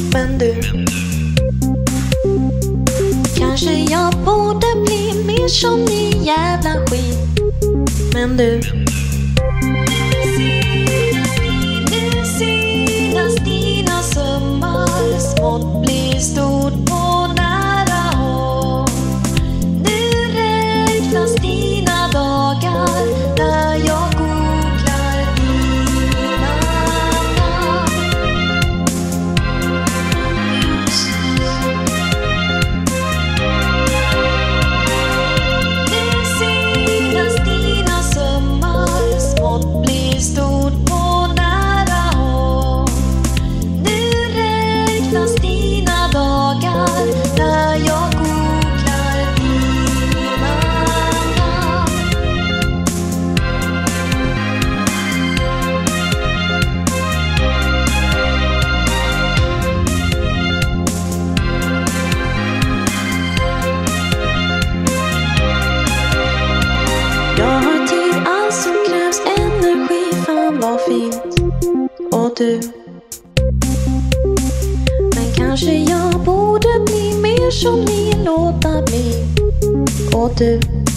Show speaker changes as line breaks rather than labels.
Men du, kanske jag borde bli mer som ni jävla skit. Men du, synas dina sömmar, smått blir stort på nära håll. Nu räknas dina dagar när jag googlar dina namn. Nu synas dina sömmar, smått blir stort på nära håll. Nu räknas dina dagar när jag googlar dina namn. Jag har tid, allt som krävs energi, fan vad fint. Och du, men kanske jag borde bli mer som ni, låta bli. Och du,